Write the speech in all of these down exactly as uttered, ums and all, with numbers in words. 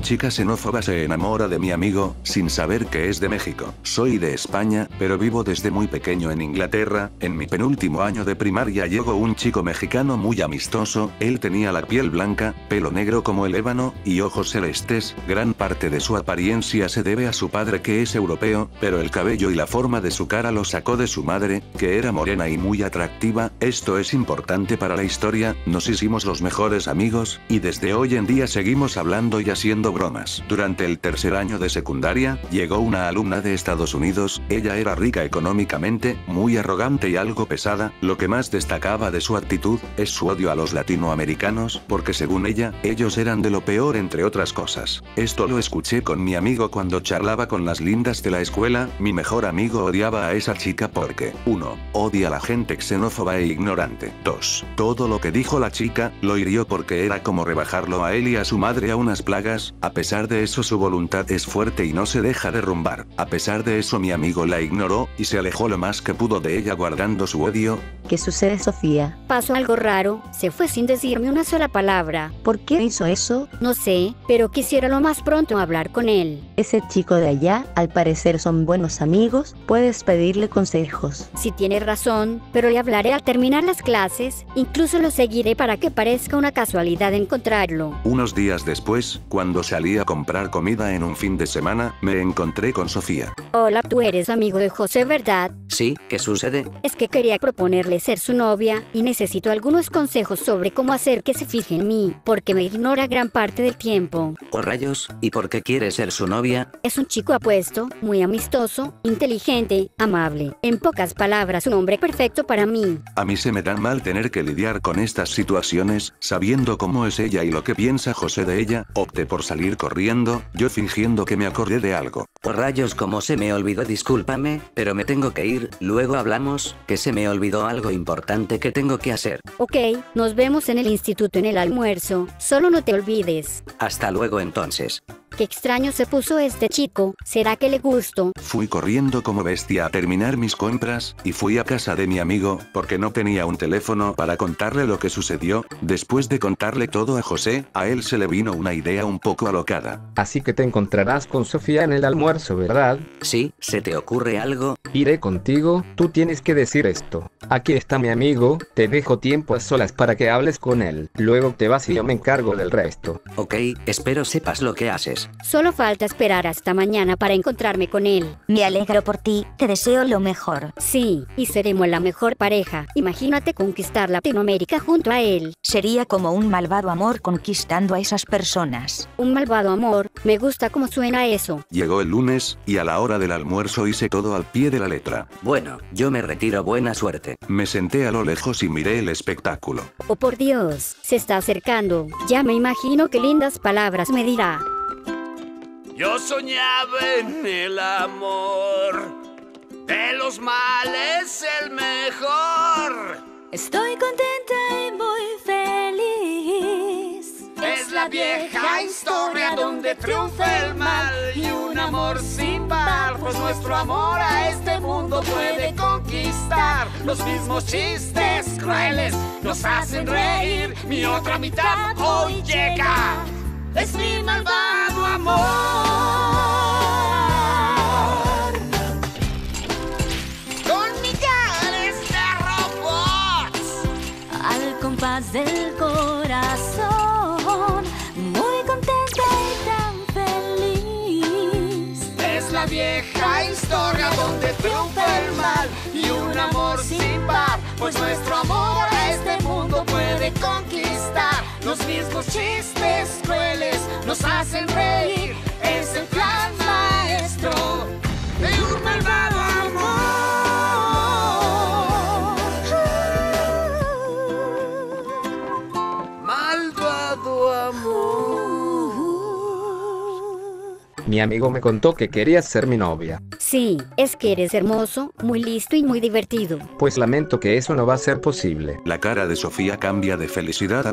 chica xenófoba se enamora de mi amigo, sin saber que es de México. Soy de España, pero vivo desde muy pequeño en Inglaterra. En mi penúltimo año de primaria llegó un chico mexicano muy amistoso. Él tenía la piel blanca, pelo negro como el ébano, y ojos celestes. Gran parte de su apariencia se debe a su padre, que es europeo, pero el cabello y la forma de su cara lo sacó de su madre, que era morena y muy atractiva. Esto es importante para la historia. Nos hicimos los mejores amigos, y desde hoy en día seguimos hablando y haciendo bromas. Durante el tercer año de secundaria, llegó una alumna de Estados Unidos. Ella era rica económicamente, muy arrogante y algo pesada. Lo que más destacaba de su actitud, es su odio a los latinoamericanos, porque según ella, ellos eran de lo peor, entre otras cosas. Esto lo escuché con mi amigo cuando charlaba con las lindas de la escuela. Mi mejor amigo odiaba a esa chica porque uno Odia a la gente xenófoba e ignorante. dos Todo lo que dijo la chica, lo hirió porque era como rebajarlo a él y a su madre a unas plagas. A pesar de eso, su voluntad es fuerte y no se deja derrumbar. A pesar de eso, mi amigo la ignoró, y se alejó lo más que pudo de ella, guardando su odio. ¿Qué sucede, Sofía? Pasó algo raro, se fue sin decirme una sola palabra. ¿Por qué hizo eso? No sé, pero quisiera lo más pronto hablar con él. Ese chico de allá, al parecer son buenos amigos, puedes pedirle consejos. Sí, tiene razón, pero le hablaré al terminar las clases, incluso lo seguiré para que parezca una casualidad encontrarlo. Unos días después, cuando salí a comprar comida en un fin de semana, me encontré con Sofía. Hola, tú eres amigo de José, ¿verdad? Sí, ¿qué sucede? Es que quería proponerle ser su novia, y necesito algunos consejos sobre cómo hacer que se fije en mí, porque me ignora gran parte del tiempo. Oh rayos, ¿y por qué quieres ser su novia? Es un chico apuesto, muy amistoso, inteligente, amable. En pocas palabras, un hombre perfecto para mí. A mí se me da mal tener que lidiar con estas situaciones, sabiendo cómo es ella y lo que piensa José de ella. Opté por salir corriendo, yo fingiendo que me acordé de algo. Oh rayos, como se me olvidó, discúlpame, pero me tengo que ir, luego hablamos, que se me olvidó algo importante que tengo que hacer. Ok, nos vemos en el instituto en el almuerzo, solo no te olvides. Hasta luego entonces. Qué extraño se puso este chico, ¿será que le gustó? Fui corriendo como bestia a terminar mis compras, y fui a casa de mi amigo, porque no tenía un teléfono para contarle lo que sucedió. Después de contarle todo a José, a él se le vino una idea un poco alocada. Así que te encontrarás con Sofía en el almuerzo, ¿verdad? Sí, ¿se te ocurre algo? Iré contigo, tú tienes que decir esto. Aquí está mi amigo, te dejo tiempo a solas para que hables con él. Luego te vas y yo me encargo del resto. Ok, espero sepas lo que haces. Solo falta esperar hasta mañana para encontrarme con él. Me alegro por ti, te deseo lo mejor. Sí, y seremos la mejor pareja. Imagínate conquistar Latinoamérica junto a él. Sería como un malvado amor conquistando a esas personas. Un malvado amor, me gusta cómo suena eso. Llegó el lunes, y a la hora del almuerzo hice todo al pie de la letra. Bueno, yo me retiro, buena suerte. Me senté a lo lejos y miré el espectáculo. Oh por Dios, se está acercando. Ya me imagino qué lindas palabras me dirá. Yo soñaba en el amor, de los males el mejor. Estoy contenta y muy feliz. Es la vieja historia donde triunfa el mal y un amor sin par, pues nuestro amor a este mundo puede conquistar. Los mismos chistes crueles nos hacen reír. Mi otra mitad hoy llega, es mi malvado amor. Con millares de robots, al compás del corazón, muy contenta y tan feliz. Es la vieja historia donde triunfa el mal y un amor sin par, pues nuestro amor a este mundo puede conquistar. Los mismos chistes crueles nos hacen reír. Es el plan maestro de un malvado amor. Malvado amor. Mi amigo me contó que querías ser mi novia. Sí, es que eres hermoso, muy listo y muy divertido. Pues lamento que eso no va a ser posible. La cara de Sofía cambia de felicidad a what.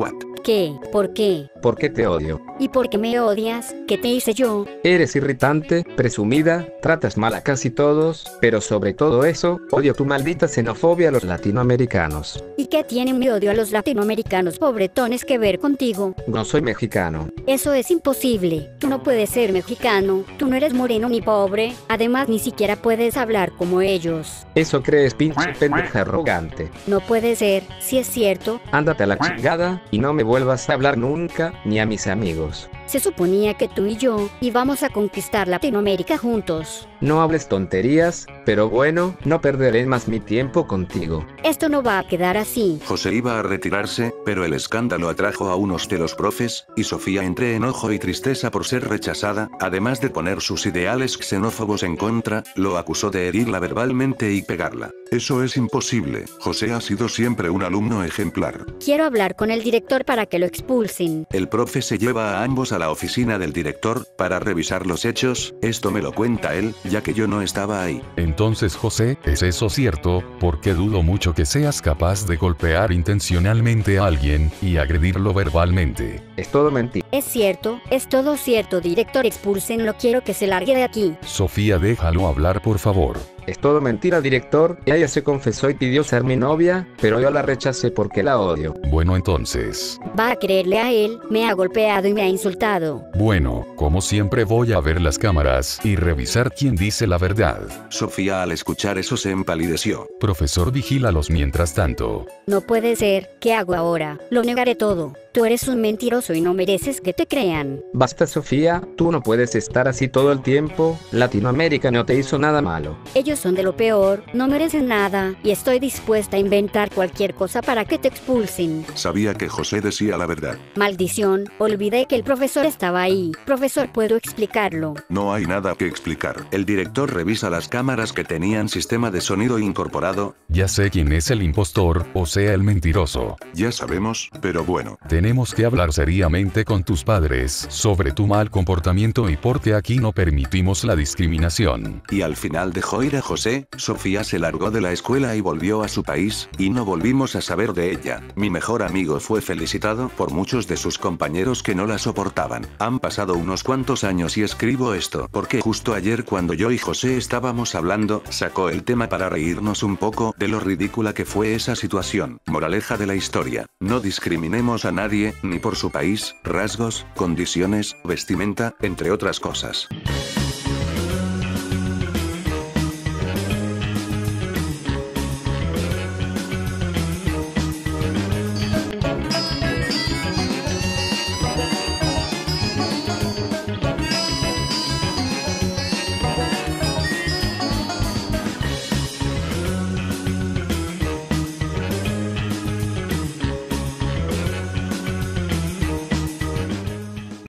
¿Qué? ¿Por qué? ¿Por qué te odio? ¿Y por qué me odias? ¿Qué te hice yo? Eres irritante, presumida, tratas mal a casi todos, pero sobre todo eso, odio tu maldita xenofobia a los latinoamericanos. ¿Y qué tiene mi odio a los latinoamericanos pobretones que ver contigo? No soy mexicano. Eso es imposible. Tú no puedes ser mexicano. Tú no eres moreno ni pobre. Además, ni siquiera puedes hablar como ellos. Eso crees, pinche pendeja arrogante. No puede ser. Si es cierto. Ándate a la chingada, y no me vuelvas a hablar nunca, ni a mis amigos. Se suponía que tú y yo íbamos a conquistar Latinoamérica juntos. No hables tonterías, pero bueno, no perderé más mi tiempo contigo. Esto no va a quedar así. José iba a retirarse, pero el escándalo atrajo a unos de los profes, y Sofía entre enojo y tristeza por ser rechazada, además de poner sus ideales xenófobos en contra, lo acusó de herirla verbalmente y pegarla. Eso es imposible. José ha sido siempre un alumno ejemplar. Quiero hablar con el director para que lo expulsen. El profe se lleva a ambos a la oficina del director, para revisar los hechos. Esto me lo cuenta él, ya que yo no estaba ahí. Entonces, José, ¿es eso cierto? Porque dudo mucho que seas capaz de golpear intencionalmente a alguien, y agredirlo verbalmente. Es todo mentira. Es cierto, es todo cierto, director, expúlsenlo, quiero que se largue de aquí. Sofía, déjalo hablar, por favor. Es todo mentira, director. Ella se confesó y pidió ser mi novia, pero yo la rechacé porque la odio. Bueno, entonces. ¿Va a creerle a él? Me ha golpeado y me ha insultado. Bueno, como siempre voy a ver las cámaras y revisar quién dice la verdad. Sofía al escuchar eso se empalideció. Profesor, vigílalos mientras tanto. No puede ser. ¿Qué hago ahora? Lo negaré todo. Tú eres un mentiroso y no mereces que te crean. Basta, Sofía, tú no puedes estar así todo el tiempo. Latinoamérica no te hizo nada malo. Ellos son de lo peor, no merecen nada, y estoy dispuesta a inventar cualquier cosa para que te expulsen. Sabía que José decía la verdad. Maldición, olvidé que el profesor estaba ahí. Profesor, ¿puedo explicarlo? No hay nada que explicar. El director revisa las cámaras que tenían sistema de sonido incorporado. Ya sé quién es el impostor, o sea el mentiroso. Ya sabemos, pero bueno. Tenemos que hablar seriamente con tus padres sobre tu mal comportamiento y porque aquí no permitimos la discriminación. Y al final dejó ir a José. Sofía se largó de la escuela y volvió a su país, y no volvimos a saber de ella. Mi mejor amigo fue felicitado por muchos de sus compañeros que no la soportaban. Han pasado unos cuantos años y escribo esto porque justo ayer, cuando yo y José estábamos hablando, sacó el tema para reírnos un poco de lo ridícula que fue esa situación. Moraleja de la historia: no discriminemos a nadie, ni por su país, rasgos, condiciones, vestimenta, entre otras cosas.